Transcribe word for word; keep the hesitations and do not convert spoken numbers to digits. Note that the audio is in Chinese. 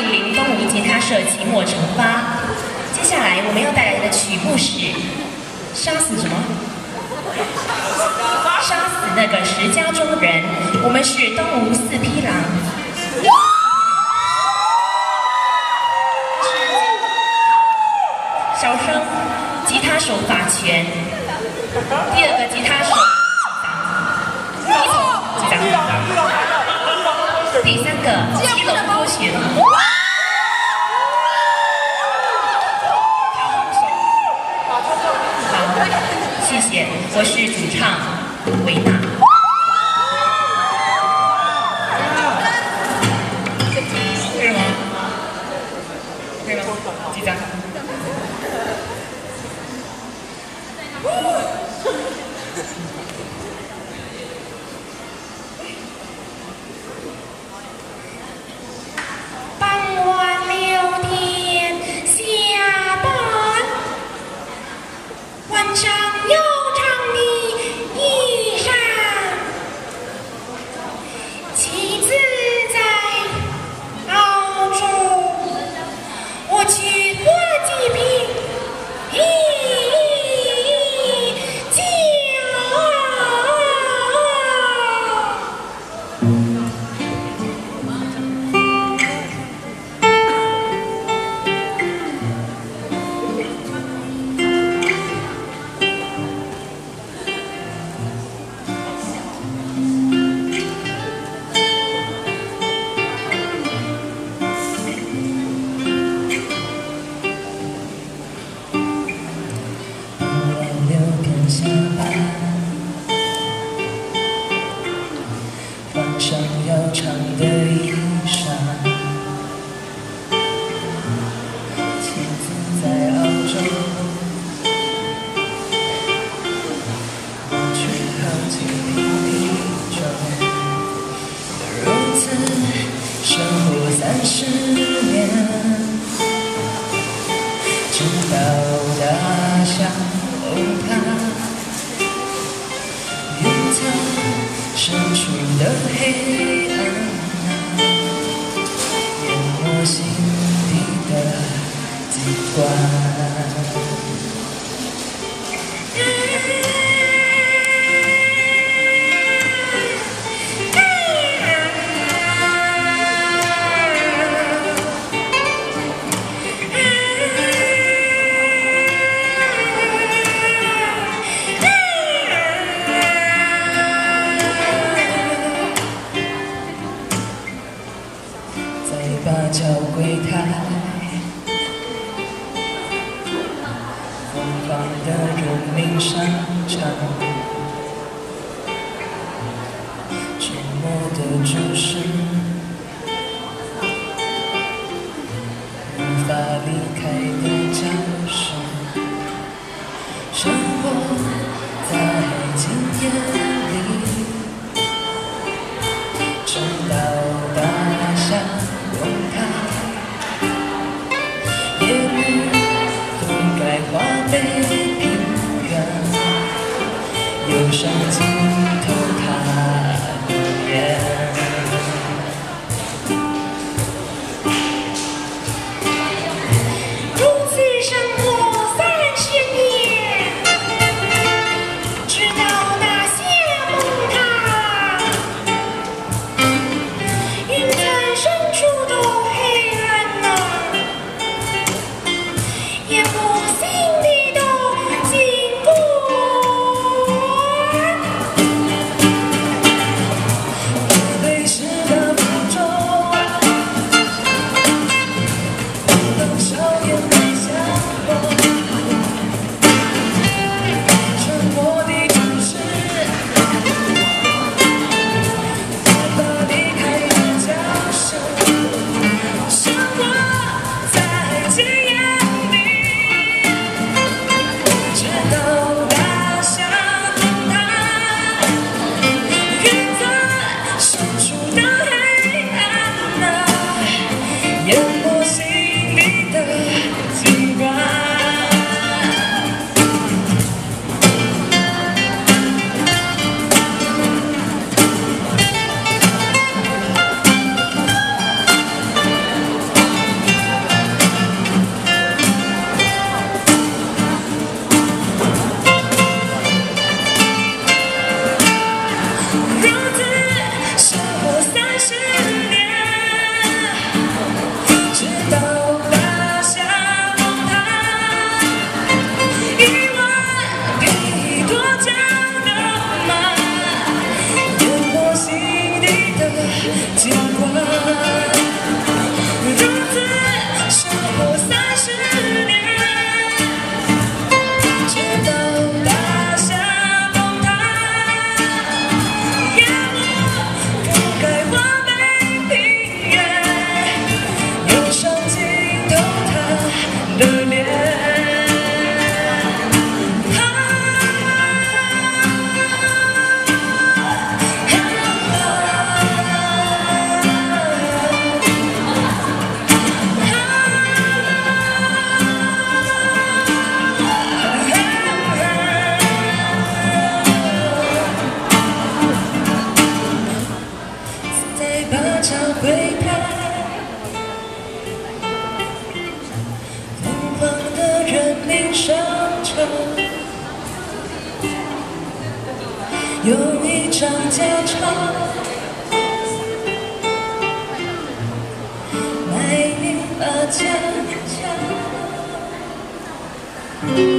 莅临东吴吉他社期末惩罚。接下来我们要带来的曲目是《杀死什么？杀死那个石家庄人》。我们是东吴四匹狼。小生吉他手法拳，第二个吉他手击掌，击掌，第三个基隆多旋。 谢谢，我是主唱维娜。可以吗？可以吗？几张？傍晚六点下班，晚上。 想要唱的衣裳，妻子在澳洲，我却喝几瓶啤酒，如此生活三十年，直到大象崩塌。 深处的黑暗啊，淹没心底的机关。八角柜台，疯狂的人民商场，沉默的注视，无法离开的教室，生活在今夜里，直到大象。 崩塌，夜幕覆盖华北平原，忧伤浸透他的脸。如此生活三十年，直到大象崩塌，云层深处。 有一张假钞，买一把假枪。